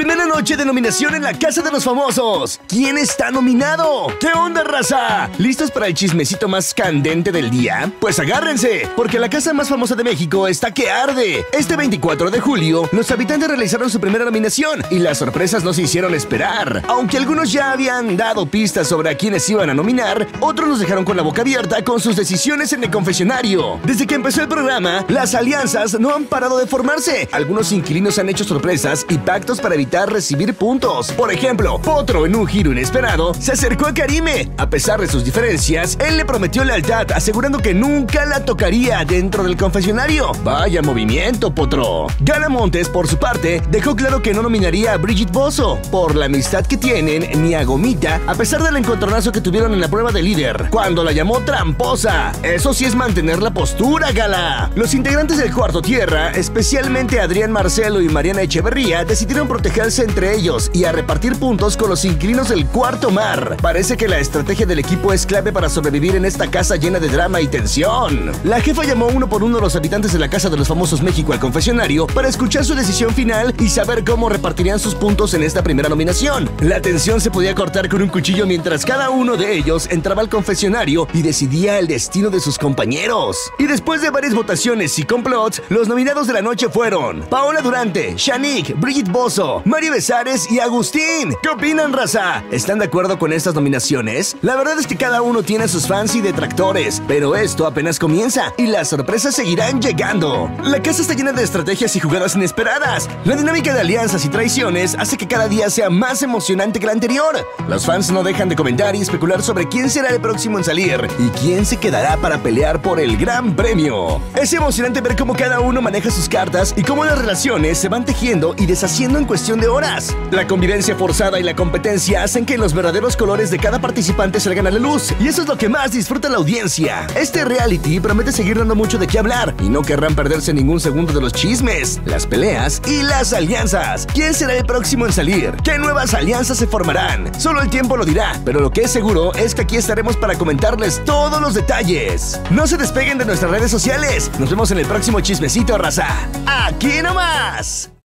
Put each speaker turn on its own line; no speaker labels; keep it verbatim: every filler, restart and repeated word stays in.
Primera noche de nominación en la Casa de los Famosos. ¿Quién está nominado? ¿Qué onda, raza? ¿Listos para el chismecito más candente del día? Pues agárrense, porque la casa más famosa de México está que arde. Este veinticuatro de julio, los habitantes realizaron su primera nominación y las sorpresas no se hicieron esperar. Aunque algunos ya habían dado pistas sobre a quienes iban a nominar, otros nos dejaron con la boca abierta con sus decisiones en el confesionario. Desde que empezó el programa, las alianzas no han parado de formarse. Algunos inquilinos han hecho sorpresas y pactos para evitar recibir puntos. Por ejemplo, Potro, en un giro inesperado, se acercó a Karime. A pesar de sus diferencias, él le prometió lealtad, asegurando que nunca la tocaría dentro del confesionario. Vaya movimiento, Potro. Gala Montes, por su parte, dejó claro que no nominaría a Brigitte Bozzo por la amistad que tienen, ni a Gomita, a pesar del encontronazo que tuvieron en la prueba de líder, cuando la llamó tramposa. Eso sí es mantener la postura, Gala. Los integrantes del Cuarto Tierra, especialmente Adrián Marcelo y Mariana Echeverría, decidieron protegerse entre ellos y a repartir puntos con los inquilinos del Cuarto Mar. Parece que la estrategia del equipo es clave para sobrevivir en esta casa llena de drama y tensión. La jefa llamó uno por uno a los habitantes de la Casa de los Famosos México al confesionario para escuchar su decisión final y saber cómo repartirían sus puntos en esta primera nominación. La tensión se podía cortar con un cuchillo mientras cada uno de ellos entraba al confesionario y decidía el destino de sus compañeros. Y después de varias votaciones y complots, los nominados de la noche fueron Paola Durante, Shanique, Brigitte Bozzo, Mario Besares y Agustín. ¿Qué opinan, raza? ¿Están de acuerdo con estas nominaciones? La verdad es que cada uno tiene sus fans y detractores, pero esto apenas comienza y las sorpresas seguirán llegando. La casa está llena de estrategias y jugadas inesperadas. La dinámica de alianzas y traiciones hace que cada día sea más emocionante que el anterior. Los fans no dejan de comentar y especular sobre quién será el próximo en salir y quién se quedará para pelear por el gran premio. Es emocionante ver cómo cada uno maneja sus cartas y cómo las relaciones se van tejiendo y deshaciendo en cuestión de horas. La convivencia forzada y la competencia hacen que los verdaderos colores de cada participante salgan a la luz, y eso es lo que más disfruta la audiencia. Este reality promete seguir dando mucho de qué hablar y no querrán perderse ningún segundo de los chismes, las peleas y las alianzas. ¿Quién será el próximo en salir? ¿Qué nuevas alianzas se formarán? Solo el tiempo lo dirá, pero lo que es seguro es que aquí estaremos para comentarles todos los detalles. No se despeguen de nuestras redes sociales. Nos vemos en el próximo chismecito, raza. ¡Aquí nomás!